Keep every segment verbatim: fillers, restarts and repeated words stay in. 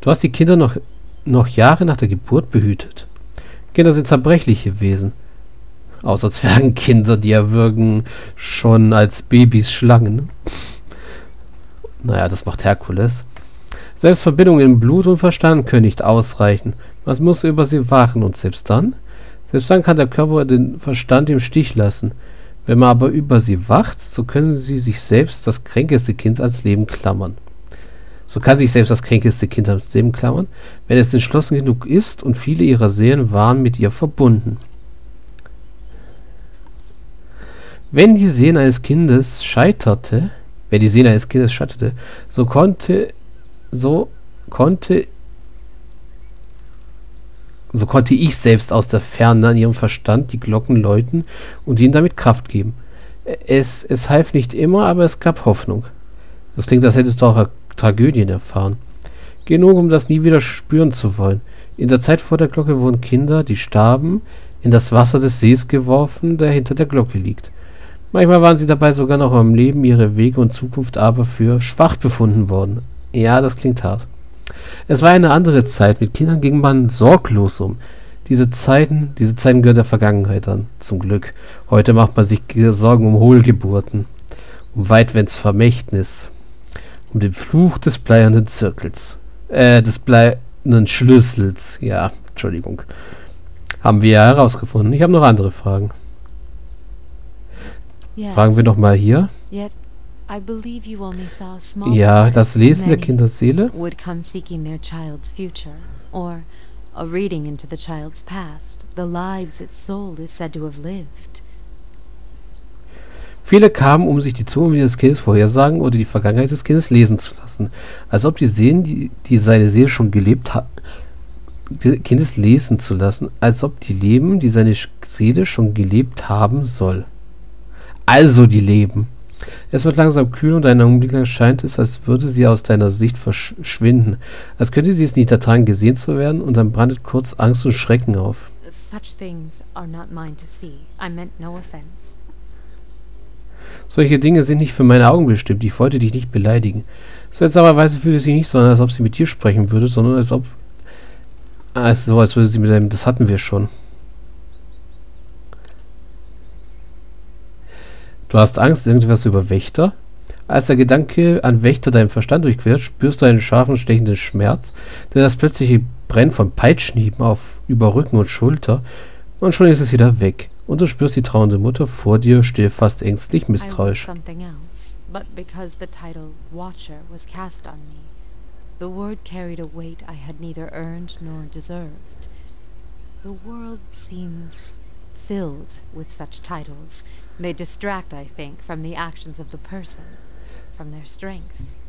Du hast die Kinder noch, noch Jahre nach der Geburt behütet. Kinder sind zerbrechliche Wesen. Außer Zwergenkinder, die erwürgen schon als Babys Schlangen. Naja, das macht Herkules. Selbst Verbindungen in Blut und Verstand können nicht ausreichen. Man muss über sie wachen und selbst dann? Selbst dann kann der Körper den Verstand im Stich lassen. Wenn man aber über sie wacht, so können sie sich selbst das kränkeste Kind ans Leben klammern. So kann sich selbst das kränkeste Kind ans Leben klammern, wenn es entschlossen genug ist und viele ihrer Seelen waren mit ihr verbunden. Wenn die Seele eines Kindes scheiterte, wenn die Seele eines Kindes scheiterte, so konnte, so konnte, so konnte ich selbst aus der Ferne an ihrem Verstand die Glocken läuten und ihnen damit Kraft geben. Es, es half nicht immer, aber es gab Hoffnung. Das klingt, als hättest du auch Tragödien erfahren. Genug, um das nie wieder spüren zu wollen. In der Zeit vor der Glocke wurden Kinder, die starben, in das Wasser des Sees geworfen, der hinter der Glocke liegt. Manchmal waren sie dabei sogar noch am Leben, ihre Wege und Zukunft aber für schwach befunden worden. Ja, das klingt hart. Es war eine andere Zeit, mit Kindern ging man sorglos um. Diese Zeiten, diese Zeiten gehören der Vergangenheit an, zum Glück. Heute macht man sich Sorgen um Hohlgeburten, um Weitwends Vermächtnis, um den Fluch des bleiernen Zirkels. Äh, des bleiernen Schlüssels. Ja, Entschuldigung. Haben wir ja herausgefunden. Ich habe noch andere Fragen. Fragen wir noch mal hier. Ja, das Lesen der Kinderseele. A reading into the child's past, the lives its soul is said to have lived. Viele kamen, um sich die Zukunft des Kindes vorhersagen oder die Vergangenheit des Kindes lesen zu lassen, als ob die Seelen, die, die seine Seele schon gelebt hat, Kindes lesen zu lassen, als ob die Leben, die seine Seele schon gelebt haben soll. Also die Leben. Es wird langsam kühl und einen Augenblick lang scheint es, als würde sie aus deiner Sicht verschwinden, als könnte sie es nicht ertragen, gesehen zu werden, und dann brandet kurz Angst und Schrecken auf. Such things are not mine to see. I meant no offense. Solche Dinge sind nicht für meine Augen bestimmt. Ich wollte dich nicht beleidigen. Seltsamerweise fühlte sie nicht so an, als ob sie mit dir sprechen würde, sondern als ob... Also, als würde sie mit einem... Das hatten wir schon. Du hast Angst, irgendwas über Wächter? Als der Gedanke an Wächter deinen Verstand durchquert, spürst du einen scharfen, stechenden Schmerz, denn das plötzliche Brennen von Peitschenhieben auf über Rücken und Schulter, und schon ist es wieder weg. Und du spürst die trauernde Mutter vor dir, still, fast ängstlich, misstrauisch. But because the title Watcher was cast on me, the word carried a weight I had neither earned nor deserved. The world seems filled with such titles. They distract, I think, from the actions of the person, from their strengths.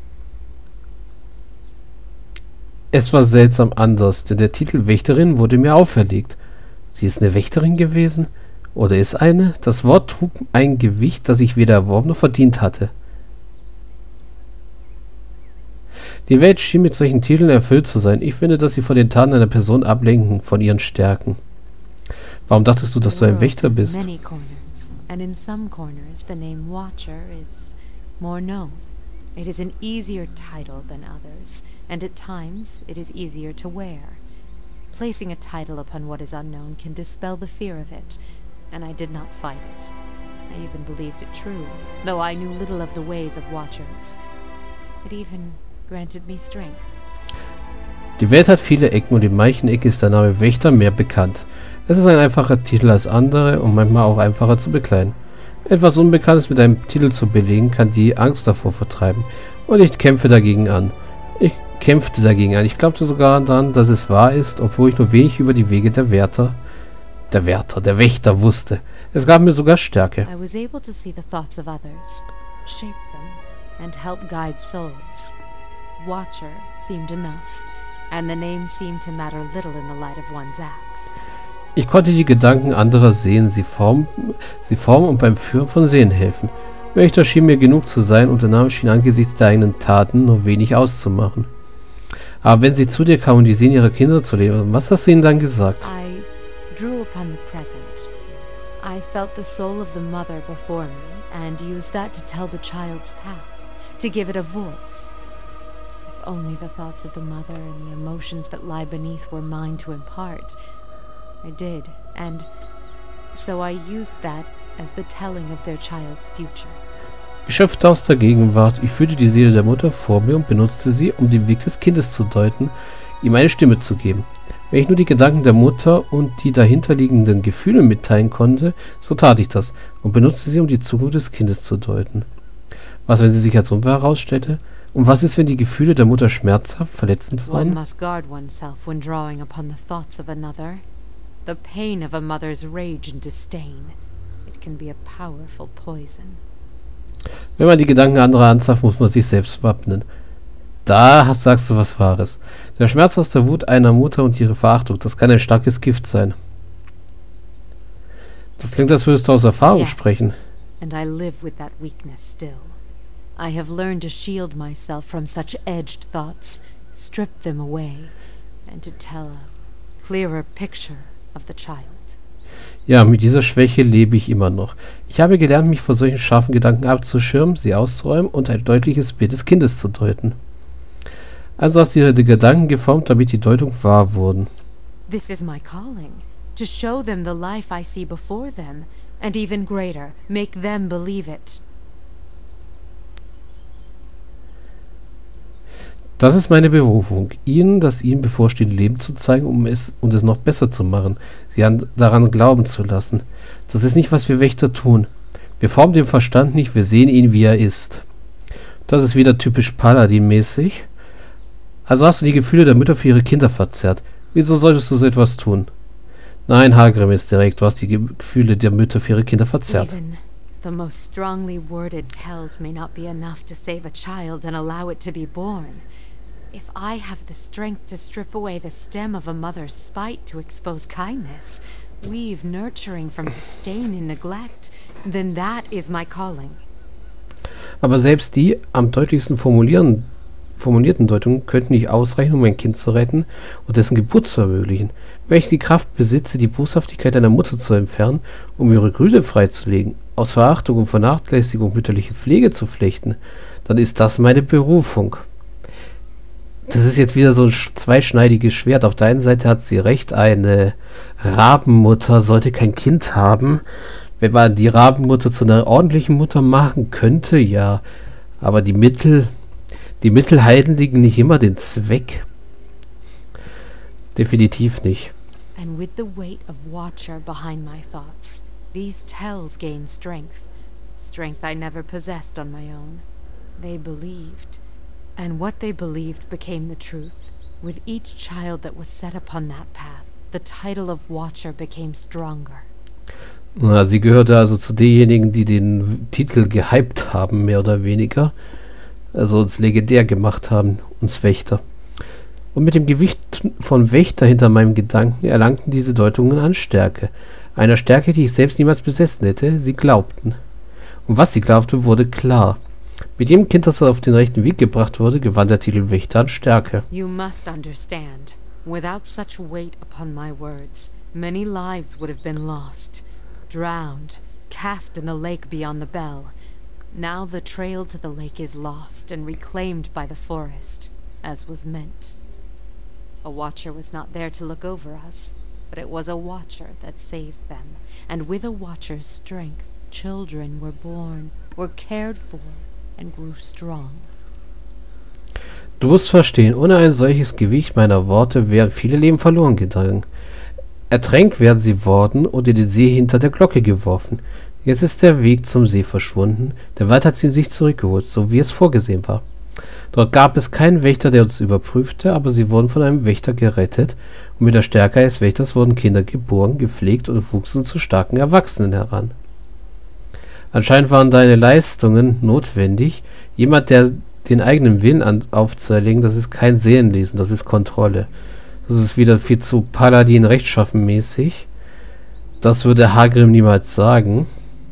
Es war seltsam anders, denn der Titel Wächterin wurde mir auferlegt. Sie ist eine Wächterin gewesen? Oder ist eine? Das Wort trug ein Gewicht, das ich weder erworben noch verdient hatte. Die Welt schien mit solchen Titeln erfüllt zu sein. Ich finde, dass sie von den Taten einer Person ablenken, von ihren Stärken. Warum dachtest du, dass du ein Wächter bist? And in some corners the name Watcher is more known. It is an easier title than others, and at times it is easier to wear. Placing a title upon what is unknown can dispel the fear of it, and I did not fight it. I even believed it true, though I knew little of the ways of Watchers. It even granted me strength. Die Welt hat viele Ecken und in manchen Ecken ist der Name Wächter mehr bekannt. Es ist ein einfacher Titel als andere und manchmal auch einfacher zu bekleiden. Etwas Unbekanntes mit einem Titel zu belegen, kann die Angst davor vertreiben. Und ich kämpfe dagegen an. Ich kämpfte dagegen an. Ich glaubte sogar daran, dass es wahr ist, obwohl ich nur wenig über die Wege der Wärter, der Wärter, der Wächter wusste. Es gab mir sogar Stärke. I was able to see the thoughts of others, shape them, and help guide souls. Watcher seemed enough, and the name seemed to matter little in the light of one's acts. Ich konnte die Gedanken anderer sehen, sie formen, sie formen und beim Führen von Seelen helfen. Wächter schien mir genug zu sein und der Name schien angesichts der eigenen Taten nur wenig auszumachen. Aber wenn sie zu dir kamen, um die Seelen ihrer Kinder zu leben, was hast du ihnen dann gesagt? I drew upon the present. I felt the soul of the mother before me and used that to tell the child's path, to give it a voice. only the thoughts of the mother and the emotions that lie beneath were mine to impart. I did, and so I used that as the telling of their child's future. Geschöpft aus der Gegenwart, ich fühlte die Seele der Mutter vor mir und benutzte sie, um den Weg des Kindes zu deuten, ihm eine Stimme zu geben. Wenn ich nur die Gedanken der Mutter und die dahinterliegenden Gefühle mitteilen konnte, so tat ich das und benutzte sie, um die Zukunft des Kindes zu deuten. Was, wenn sie sich als unwahr herausstellte? Und was ist, wenn die Gefühle der Mutter schmerzhaft, verletzend One waren? must guard oneself when drawing upon the thoughts of another. The pain of a mother's rage and disdain. It can be a powerful poison. Wenn man die Gedanken anderer anzapft, muss man sich selbst wappnen. Da hast, sagst du was Wahres. Der Schmerz aus der Wut einer Mutter und ihre Verachtung, das kann ein starkes Gift sein. Das klingt, als würdest du aus Erfahrung Yes, sprechen. and I live with that weakness still. I have learned to shield myself from such edged thoughts, strip them away, and to tell a clearer picture of the child. Ja, mit dieser Schwäche lebe ich immer noch. Ich habe gelernt, mich vor solchen scharfen Gedanken abzuschirmen, sie auszuräumen und ein deutliches Bild des Kindes zu deuten. Also hast du die Gedanken geformt, damit die Deutung wahr wurden. This is my calling, to show them the life I see before them, and even greater, make them believe it. Das ist meine Berufung, ihnen das ihnen bevorstehende Leben zu zeigen, um es und es noch besser zu machen, sie an, daran glauben zu lassen. Das ist nicht, was wir Wächter tun. Wir formen den Verstand nicht, wir sehen ihn, wie er ist. Das ist wieder typisch Paladin-mäßig. Also hast du die Gefühle der Mütter für ihre Kinder verzerrt. Wieso solltest du so etwas tun? Nein, Hagrim ist direkt, du hast die Gefühle der Mütter für ihre Kinder verzerrt. Even the most strongly worded tells may not be enough to save a child and allow it to be born. If I have the strength to strip away the stem of a mother's spite to expose kindness, weave nurturing from disdain and neglect, then that is my calling. Aber selbst die am deutlichsten formulieren, formulierten Deutungen könnten nicht ausreichen, um ein Kind zu retten und dessen Geburt zu ermöglichen. Wenn ich die Kraft besitze, die Boshaftigkeit einer Mutter zu entfernen, um ihre Grüne freizulegen, aus Verachtung und Vernachlässigung mütterliche Pflege zu flechten, dann ist das meine Berufung. Das ist jetzt wieder so ein zweischneidiges Schwert. Auf der einen Seite hat sie recht, eine Rabenmutter sollte kein Kind haben. Wenn man die Rabenmutter zu einer ordentlichen Mutter machen könnte, ja. Aber die Mittel, die Mittel heiligen nicht immer den Zweck. Definitiv nicht. And with the weight of Watcher behind my thoughts, these tells gain strength. Strength I never possessed on my own. They believed. And what they believed became the truth. With each child that was set upon that path, the title of Watcher became stronger. Na, sie gehörte also zu denjenigen, die den Titel gehypt haben, mehr oder weniger. Also uns legendär gemacht haben, uns Wächter. Und mit dem Gewicht von Wächter hinter meinem Gedanken erlangten diese Deutungen an Stärke. Einer Stärke, die ich selbst niemals besessen hätte. Sie glaubten. Und was sie glaubte, wurde klar. Mit jedem Kind, das auf den rechten Weg gebracht wurde, gewann der Titel Wächter an Stärke. You must understand, without such weight upon my words, many lives would have been lost, drowned, cast in the lake beyond the Bell. Now the trail to the lake is lost and reclaimed by the forest, as was meant. A watcher was not there to look over us, but it was a watcher that saved them, and with a watcher's strength, children were born, were cared for, and grew strong. Du musst verstehen, ohne ein solches Gewicht meiner Worte wären viele Leben verloren gegangen. Ertränkt wären sie worden und in den See hinter der Glocke geworfen. Jetzt ist der Weg zum See verschwunden, der Wald hat sie in sich zurückgeholt, so wie es vorgesehen war. Dort gab es keinen Wächter, der uns überprüfte, aber sie wurden von einem Wächter gerettet, und mit der Stärke eines Wächters wurden Kinder geboren, gepflegt und wuchsen zu starken Erwachsenen heran. Anscheinend waren deine Leistungen notwendig. Jemand, der den eigenen Willen an, aufzuerlegen, das ist kein Seelenlesen, das ist Kontrolle. Das ist wieder viel zu Paladin rechtschaffen mäßig. Das würde Hagrim niemals sagen.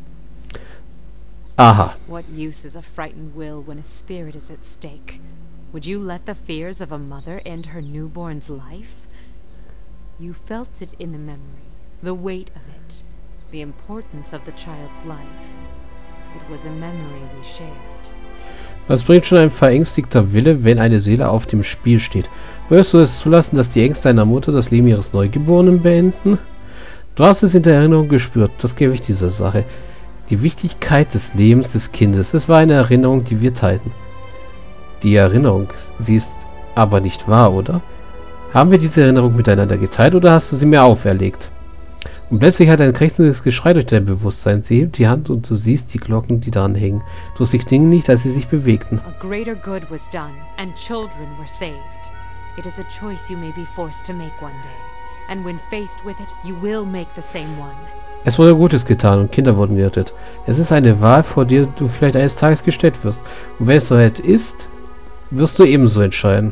Aha. What use is a frightened will when a spirit is at stake? Would you let the fears of a mother end her newborn's life? You felt it in the memory, the weight of it, the importance of the child's life. It was a memory we shared. Was bringt schon ein verängstigter Wille, wenn eine Seele auf dem Spiel steht? Würdest du es zulassen, dass die Ängste deiner Mutter das Leben ihres Neugeborenen beenden? Du hast es in der Erinnerung gespürt, das gebe ich dieser Sache. Die Wichtigkeit des Lebens des Kindes, es war eine Erinnerung, die wir teilten. Die Erinnerung, sie ist aber nicht wahr, oder? Haben wir diese Erinnerung miteinander geteilt oder hast du sie mir auferlegt? Und plötzlich hat ein krächzendes Geschrei durch dein Bewusstsein. Sie hebt die Hand und du siehst die Glocken, die daran hängen. Du siehst die Dinge nicht, als sie sich bewegten. A greater good was done, and children were saved. It is a choice you may be forced to make one day. And when faced with it, you will make the same one. Es wurde Gutes getan und Kinder wurden gerettet. Es ist eine Wahl, vor der du vielleicht eines Tages gestellt wirst. Und wenn es so ist, wirst du ebenso entscheiden.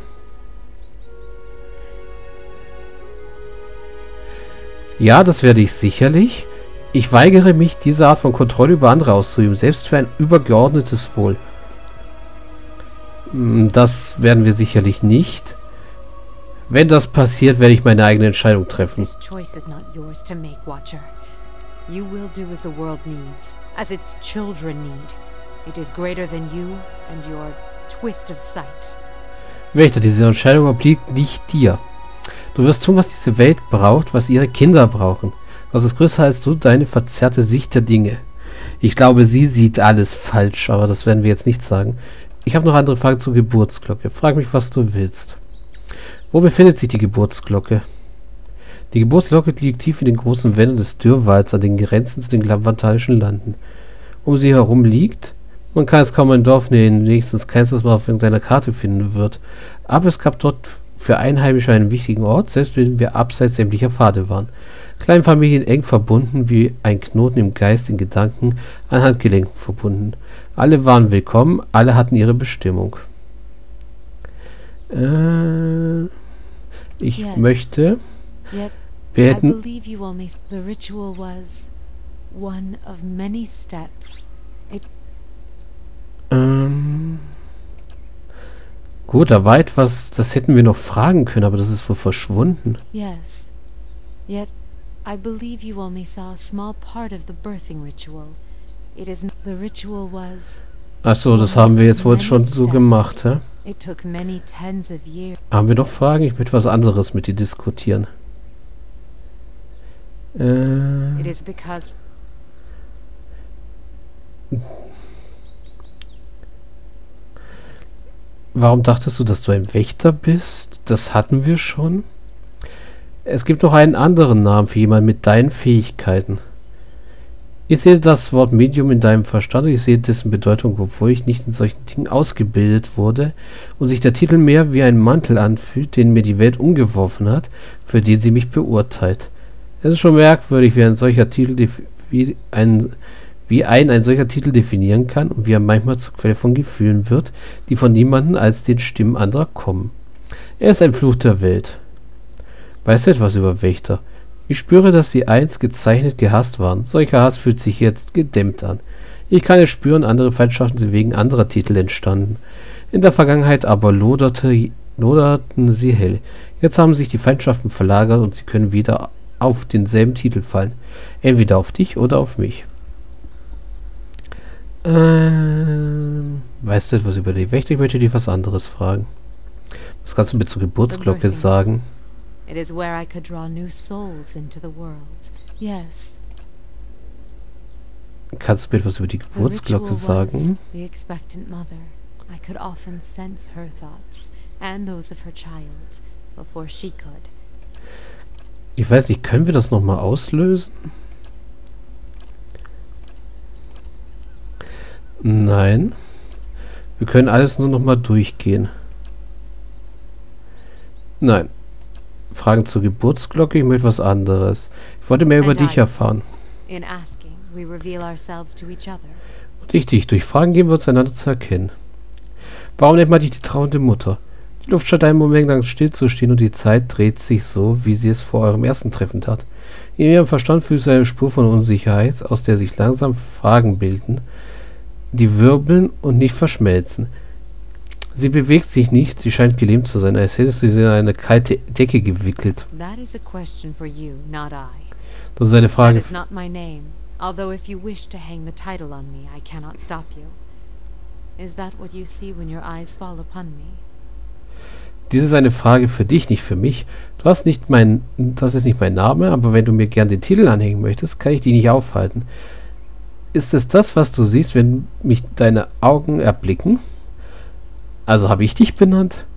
Ja, das werde ich sicherlich. Ich weigere mich, diese Art von Kontrolle über andere auszuüben, selbst für ein übergeordnetes Wohl. Das werden wir sicherlich nicht. Wenn das passiert, werde ich meine eigene Entscheidung treffen. This choice is not yours to make, Watcher. You will do as the world needs, as its children need. It is greater than you and your twist of sight. Wächter, diese Entscheidung obliegt nicht dir. Du wirst tun, was diese Welt braucht, was ihre Kinder brauchen. Das ist größer als du, deine verzerrte Sicht der Dinge. Ich glaube, sie sieht alles falsch, aber das werden wir jetzt nicht sagen. Ich habe noch andere Fragen zur Geburtsglocke. Frag mich, was du willst. Wo befindet sich die Geburtsglocke? Die Geburtsglocke liegt tief in den großen Wäldern des Dürrwalds an den Grenzen zu den glavantalischen Landen. Um sie herum liegt, man kann es kaum ein Dorf nehmen, wenigstens keins, das man auf irgendeiner Karte finden wird. Aber es gab dort für Einheimische einen wichtigen Ort, selbst wenn wir abseits sämtlicher Pfade waren. Kleinfamilien eng verbunden, wie ein Knoten im Geist, in Gedanken, an Handgelenken verbunden. Alle waren willkommen, alle hatten ihre Bestimmung. Äh, ich yes. möchte... Yet, wir hätten... I believe you only... The ritual was one of many steps. It... Ähm... Gut, da war etwas, das hätten wir noch fragen können, aber das ist wohl verschwunden. Yes. Yet, I believe you only saw a small part of the birthing ritual. It is the ritual was. Ach so, das haben wir jetzt wohl schon so gemacht, hä? It took many tens of years. Haben wir noch Fragen? Ich möchte was anderes mit dir diskutieren. Äh. It is because. Warum dachtest du, dass du ein Wächter bist? Das hatten wir schon. Es gibt noch einen anderen Namen für jemanden mit deinen Fähigkeiten. Ich sehe das Wort Medium in deinem Verstand und ich sehe dessen Bedeutung, obwohl ich nicht in solchen Dingen ausgebildet wurde und sich der Titel mehr wie ein Mantel anfühlt, den mir die Welt umgeworfen hat, für den sie mich beurteilt. Es ist schon merkwürdig, wie ein solcher Titel wie ein wie ein ein solcher Titel definieren kann und wie er manchmal zur Quelle von Gefühlen wird, die von niemandem als den Stimmen anderer kommen. Er ist ein Fluch der Welt. Weißt du etwas über Wächter? Ich spüre, dass sie einst gezeichnet gehasst waren. Solcher Hass fühlt sich jetzt gedämmt an. Ich kann es spüren, andere Feindschaften sind wegen anderer Titel entstanden. In der Vergangenheit aber loderte, loderten sie hell. Jetzt haben sich die Feindschaften verlagert und sie können wieder auf denselben Titel fallen. Entweder auf dich oder auf mich. Ähm, weißt du etwas über die Wächter? Ich möchte dir was anderes fragen. Was kannst du mir zur Geburtsglocke sagen? It is where I could draw new souls into the world. Yes. Kannst du mir etwas über die Geburtsglocke sagen? The expectant mother. I could often sense her thoughts and those of her child before she could. Ich weiß nicht, können wir das nochmal auslösen? Nein. Wir können alles nur nochmal durchgehen. Nein. Fragen zur Geburtsglocke, ich möchte was anderes. Ich wollte mehr über dich erfahren. Und ich dich. Durch Fragen geben wir uns einander zu erkennen. Warum nennt man dich die trauernde Mutter? Die Luft scheint einen Moment lang stillzustehen und die Zeit dreht sich so, wie sie es vor eurem ersten Treffen tat. In ihrem Verstand fühlst du eine Spur von Unsicherheit, aus der sich langsam Fragen bilden, die wirbeln und nicht verschmelzen. Sie bewegt sich nicht, sie scheint gelähmt zu sein, als hättest du sie in eine kalte Decke gewickelt. Das ist eine Frage. Is that what you see when your eyes fall upon me? Dies ist eine Frage für dich, nicht für mich. Du hast nicht mein, das ist nicht mein Name, aber wenn du mir gern den Titel anhängen möchtest, kann ich dich nicht aufhalten. Ist es das, was du siehst, wenn mich deine Augen erblicken? Also habe ich dich benannt?